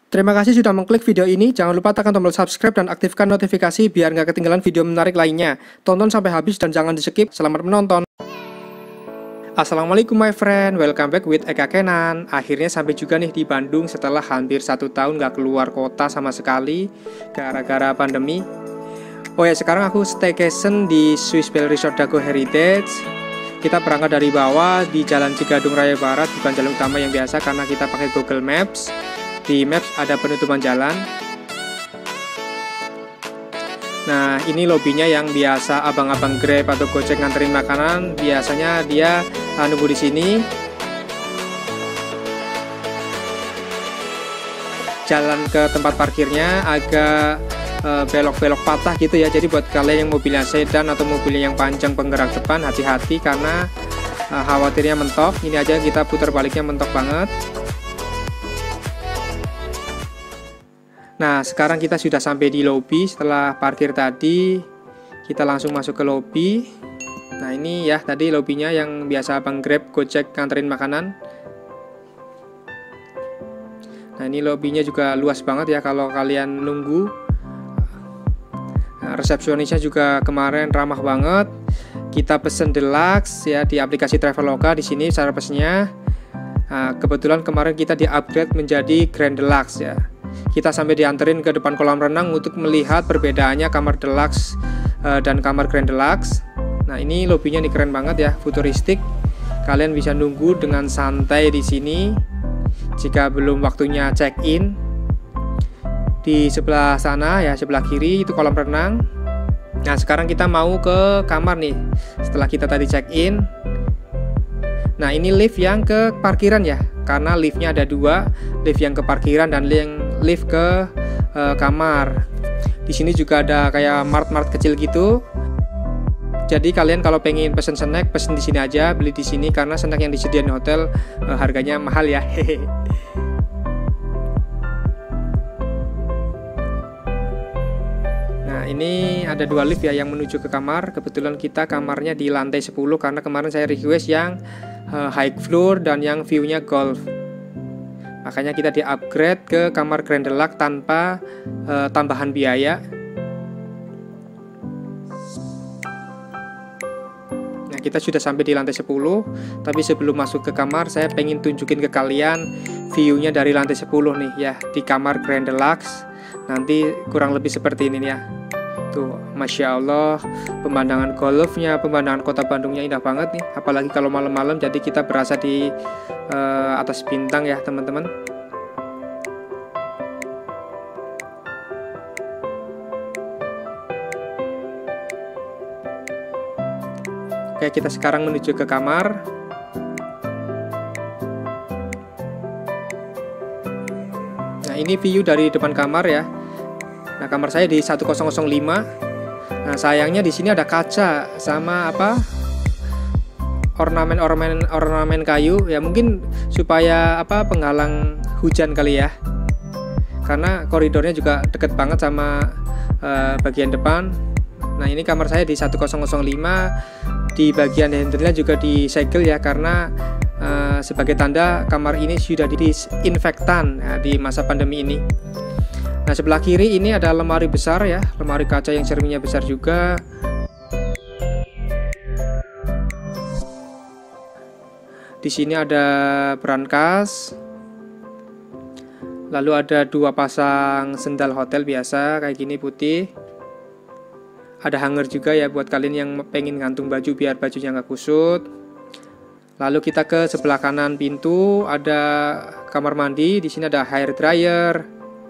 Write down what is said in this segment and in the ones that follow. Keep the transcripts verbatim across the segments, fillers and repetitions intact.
Terima kasih sudah mengklik video ini. Jangan lupa tekan tombol subscribe dan aktifkan notifikasi biar nggak ketinggalan video menarik lainnya. Tonton sampai habis dan jangan di skip. Selamat menonton. Assalamualaikum my friend, welcome back with Eka Kenan. Akhirnya sampai juga nih di Bandung setelah hampir satu tahun nggak keluar kota sama sekali gara-gara pandemi. Oh ya, sekarang aku staycation di Swiss Bell Resort Dago Heritage. Kita berangkat dari bawah di Jalan Cigadung Raya Barat, bukan jalan utama yang biasa karena kita pakai Google Maps. Di Maps ada penutupan jalan. Nah, ini lobinya yang biasa abang-abang Grab atau Gojek nganterin makanan. Biasanya dia uh, nunggu di sini. Jalan ke tempat parkirnya agak belok-belok uh, patah gitu ya. Jadi buat kalian yang mobilnya sedan atau mobilnya yang panjang penggerak depan, hati-hati karena uh, khawatirnya mentok. Ini aja kita putar baliknya mentok banget. Nah, sekarang kita sudah sampai di lobi. Setelah parkir tadi, kita langsung masuk ke lobi. Nah, ini ya tadi lobinya yang biasa abang Grab, Gojek nganterin makanan. Nah, ini lobinya juga luas banget ya kalau kalian nunggu. Nah, resepsionisnya juga kemarin ramah banget. Kita pesen deluxe ya di aplikasi Traveloka. Di sini cara pesennya. Nah, kebetulan kemarin kita di-upgrade menjadi Grand Deluxe ya. Kita sampai dianterin ke depan kolam renang untuk melihat perbedaannya kamar deluxe uh, dan kamar Grand Deluxe. Nah, ini lobinya nih keren banget ya, futuristik. Kalian bisa nunggu dengan santai di sini. Jika belum waktunya check-in, di sebelah sana ya, sebelah kiri itu kolam renang. Nah, sekarang kita mau ke kamar nih. Setelah kita tadi check-in. Nah, ini lift yang ke parkiran ya. Karena liftnya ada dua, lift yang ke parkiran dan lift ke uh, kamar. Di sini juga ada kayak mart-mart kecil gitu. Jadi kalian kalau pengen pesen snack, pesen di sini aja, beli di sini karena snack yang disediain hotel uh, harganya mahal ya. Nah, ini ada dua lift ya yang menuju ke kamar. Kebetulan kita kamarnya di lantai sepuluh karena kemarin saya request yang uh, high floor dan yang view-nya golf. Makanya kita di-upgrade ke kamar Grand Deluxe tanpa uh, tambahan biaya. Nah, kita sudah sampai di lantai sepuluh. Tapi sebelum masuk ke kamar, saya pengen tunjukin ke kalian view-nya dari lantai sepuluh nih ya, di kamar Grand Deluxe. Nanti kurang lebih seperti ini ya. Tuh, Masya Allah, pemandangan golfnya, pemandangan kota Bandungnya indah banget nih. Apalagi kalau malam-malam, jadi kita berasa di uh, atas bintang ya teman-teman. Oke, kita sekarang menuju ke kamar. Nah, ini view dari depan kamar ya. Nah, kamar saya di satu nol nol lima. Nah, sayangnya di sini ada kaca sama apa? Ornamen-ornamen ornamen kayu ya, mungkin supaya apa? Penghalang hujan kali ya. Karena koridornya juga deket banget sama uh, bagian depan. Nah, ini kamar saya di satu nol nol lima. Di bagian handle-nya juga disegel ya karena uh, sebagai tanda kamar ini sudah didisinfektan ya, di masa pandemi ini. Nah, sebelah kiri ini ada lemari besar ya, lemari kaca yang cerminnya besar juga. Di sini ada brankas. Lalu ada dua pasang sendal hotel biasa kayak gini putih. Ada hanger juga ya buat kalian yang pengen gantung baju biar bajunya nggak kusut. Lalu kita ke sebelah kanan pintu ada kamar mandi. Di sini ada hair dryer.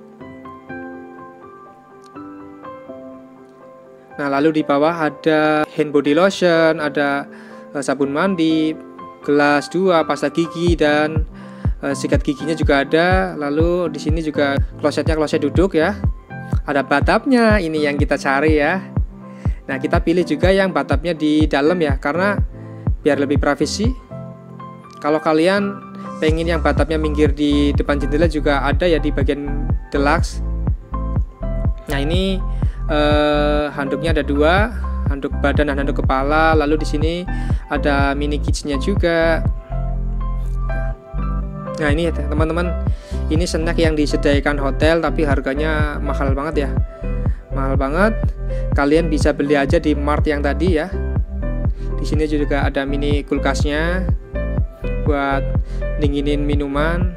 Nah, lalu di bawah ada hand body lotion, ada uh, sabun mandi, gelas dua, pasta gigi dan uh, sikat giginya juga ada. Lalu di sini juga klosetnya kloset duduk ya. Ada bathtubnya, ini yang kita cari ya. Nah, kita pilih juga yang bathtubnya di dalam ya, karena biar lebih privasi. Kalau kalian pengen yang bathtubnya minggir di depan jendela juga ada ya di bagian deluxe. Nah, ini Uh, handuknya ada dua, handuk badan dan handuk kepala. Lalu di sini ada mini kidsnya juga. Nah ini ya teman-teman, ini snack yang disediakan hotel tapi harganya mahal banget ya, mahal banget. Kalian bisa beli aja di mart yang tadi ya. Di sini juga ada mini kulkasnya buat dinginin minuman.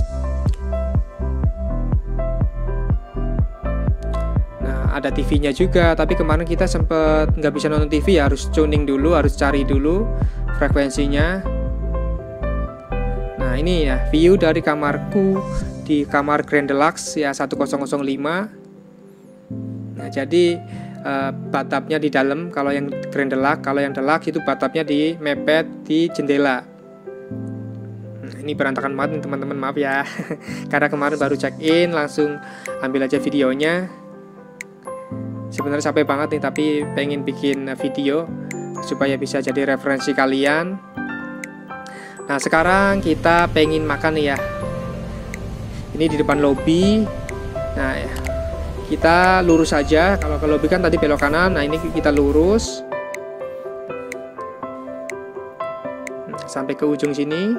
Nah ada T V-nya juga, tapi kemarin kita sempet nggak bisa nonton T V ya, harus tuning dulu, harus cari dulu frekuensinya. Nah ini ya view dari kamarku di kamar Grand Deluxe ya seribu lima. Nah jadi uh, bathtubnya di dalam kalau yang Grand Deluxe, kalau yang Deluxe itu bathtubnya di mepet di jendela. Nah, ini berantakan banget nih teman-teman, maaf ya. Karena kemarin baru check in, langsung ambil aja videonya. Sebenarnya capek banget nih, tapi pengen bikin video supaya bisa jadi referensi kalian. Nah sekarang kita pengen makan nih ya. Ini di depan lobby. Nah ya, kita lurus aja. Kalau ke lobby kan tadi belok kanan. Nah ini kita lurus sampai ke ujung sini.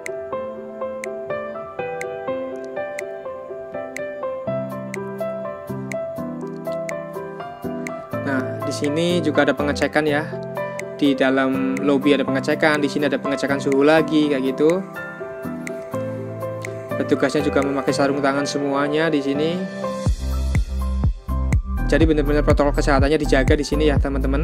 Nah di sini juga ada pengecekan ya. Di dalam lobby ada pengecekan, di sini ada pengecekan suhu lagi kayak gitu. Petugasnya juga memakai sarung tangan semuanya di sini. Jadi benar-benar protokol kesehatannya dijaga di sini ya teman-teman.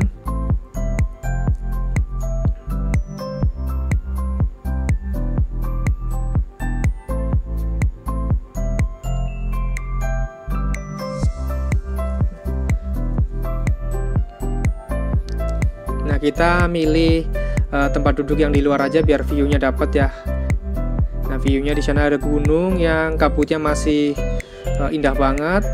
Nah kita milih uh, tempat duduk yang di luar aja biar view-nya dapat ya. Nah view-nya di sana ada gunung yang kabutnya masih uh, indah banget.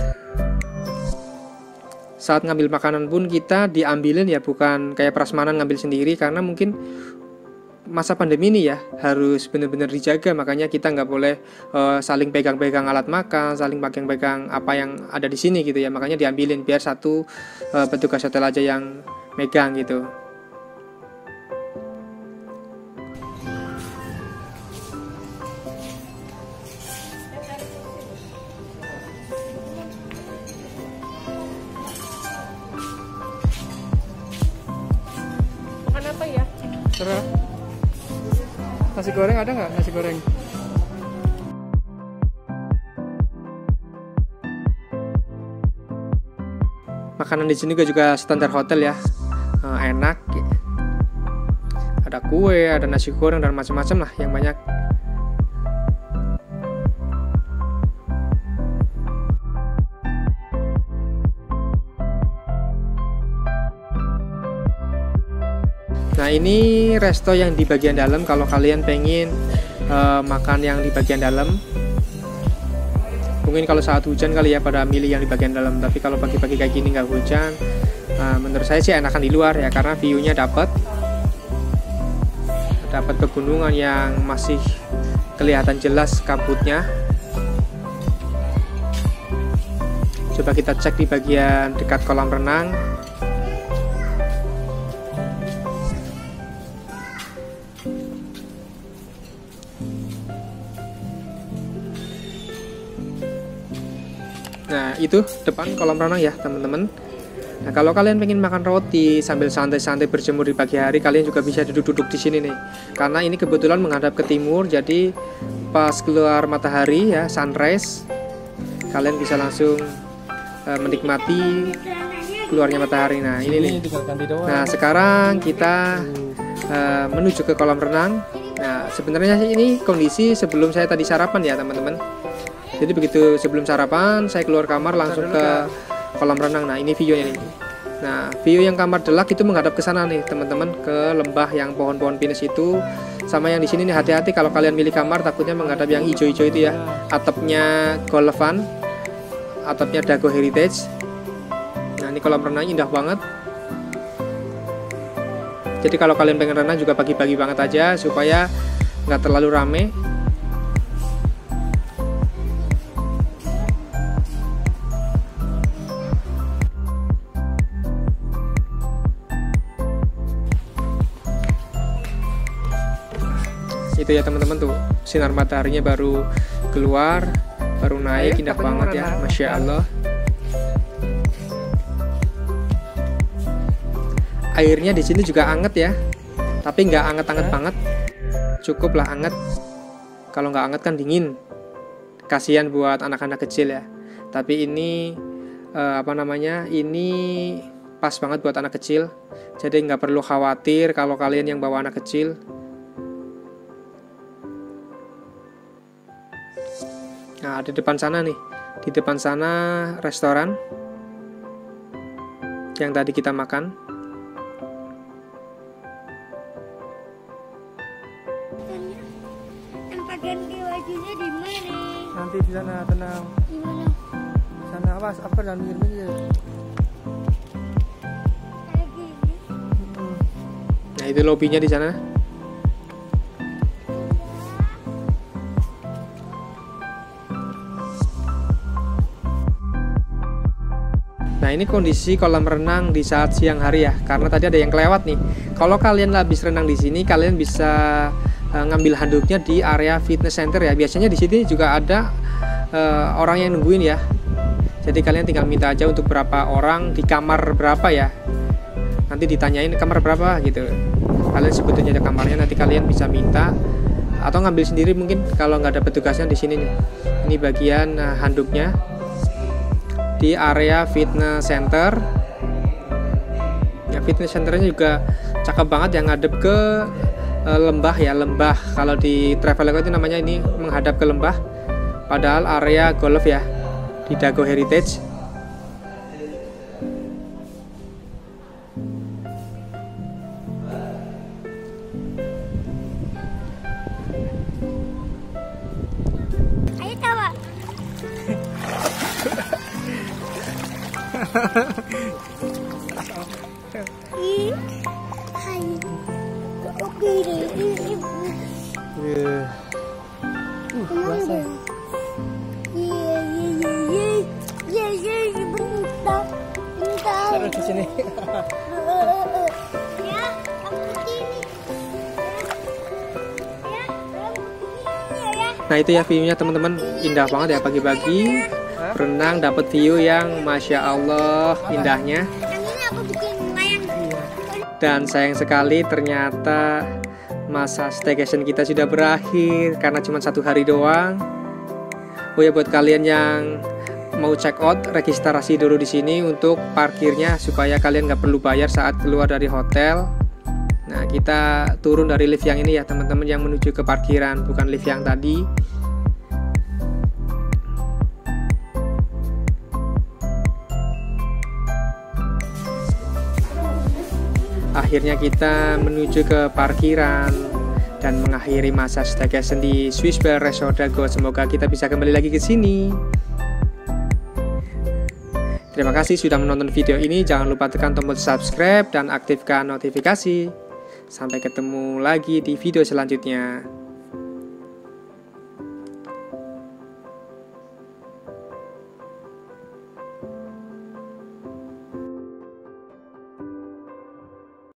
Saat ngambil makanan pun kita diambilin ya, bukan kayak prasmanan ngambil sendiri, karena mungkin masa pandemi ini ya harus benar-benar dijaga. Makanya kita nggak boleh uh, saling pegang-pegang alat makan, saling pegang-pegang apa yang ada di sini gitu ya. Makanya diambilin biar satu uh, petugas hotel aja yang megang gitu. Makan apa ya? Terus nasi goreng ada nggak? Nasi goreng. Makanan di sini juga standar hotel ya, uh, enak. Ada kue, ada nasi goreng dan macam-macam lah yang banyak. Nah ini resto yang di bagian dalam. Kalau kalian pengen uh, makan yang di bagian dalam, mungkin kalau saat hujan kali ya pada milih yang di bagian dalam. Tapi kalau pagi-pagi kayak gini nggak hujan, uh, menurut saya sih enakan di luar ya, karena view-nya dapat dapat pegunungan yang masih kelihatan jelas kabutnya. Coba kita cek di bagian dekat kolam renang. Nah itu depan kolam renang ya teman-teman. Nah kalau kalian pengen makan roti sambil santai-santai berjemur di pagi hari, kalian juga bisa duduk-duduk di sini nih. Karena ini kebetulan menghadap ke timur, jadi pas keluar matahari ya, sunrise, kalian bisa langsung uh, menikmati keluarnya matahari. Nah ini nih. Nah sekarang kita uh, menuju ke kolam renang. Nah sebenarnya ini kondisi sebelum saya tadi sarapan ya teman-teman. Jadi begitu sebelum sarapan saya keluar kamar langsung ke kolam renang. Nah ini view-nya nih. Nah view yang kamar Deluxe itu menghadap ke sana nih teman-teman, ke lembah yang pohon-pohon pinus itu. Sama yang di sini nih, hati-hati kalau kalian milih kamar takutnya menghadap yang hijau-hijau itu ya. Atapnya Golfan, atapnya Dago Heritage. Nah ini kolam renangnya indah banget. Jadi kalau kalian pengen renang juga pagi-pagi banget aja supaya nggak terlalu rame. Itu ya teman-teman tuh, sinar mataharinya baru keluar, baru naik, indah banget ya, Masya Allah. Airnya di sini juga anget ya, tapi nggak anget-anget banget, cukup lah anget. Kalau nggak anget kan dingin, kasihan buat anak-anak kecil ya. Tapi ini eh, apa namanya, ini pas banget buat anak kecil, jadi nggak perlu khawatir kalau kalian yang bawa anak kecil. Nah, di depan sana nih, di depan sana restoran yang tadi kita makan. Tempat ganti bajunya di mana? Nanti di sana, tenang. Di mana? Sana awas, apa dan minggir-minggir. Kayak gini. Nah, itu lobbynya di sana. Nah, ini kondisi kolam renang di saat siang hari ya, karena tadi ada yang kelewat nih. Kalau kalian habis renang di sini, kalian bisa uh, ngambil handuknya di area fitness center ya. Biasanya di sini juga ada uh, orang yang nungguin ya. Jadi kalian tinggal minta aja untuk berapa orang di kamar berapa ya. Nanti ditanyain kamar berapa gitu. Kalian sebutin aja kamarnya, nanti kalian bisa minta atau ngambil sendiri mungkin kalau nggak ada petugasnya di sini nih. Ini bagian uh, handuknya di area fitness center ya. Fitness centernya juga cakep banget yang ngadep ke e, lembah ya, lembah. Kalau di Traveloka itu namanya ini menghadap ke lembah, padahal area golf ya di Dago Heritage. Ayo tawa. Ih, hai. Oke deh, ini Iya. Uh, kemana deh? Iya, iya, iya, iya, iya, iya, iya, bentar, bentar. Taruh di sini. Ya, kamu begini. Ya, kamu begini ya. Nah, itu ya view-nya teman-teman, indah banget ya pagi-pagi. Renang dapat view yang Masya Allah indahnya. Yang ini aku bikin layang. Dan sayang sekali ternyata masa staycation kita sudah berakhir karena cuma satu hari doang. Oh ya, buat kalian yang mau check out, registrasi dulu di sini untuk parkirnya supaya kalian nggak perlu bayar saat keluar dari hotel. Nah, kita turun dari lift yang ini ya teman-teman, yang menuju ke parkiran, bukan lift yang tadi. Akhirnya kita menuju ke parkiran dan mengakhiri masa staycation di Swiss Bell Resort Dago. Semoga kita bisa kembali lagi ke sini. Terima kasih sudah menonton video ini. Jangan lupa tekan tombol subscribe dan aktifkan notifikasi. Sampai ketemu lagi di video selanjutnya.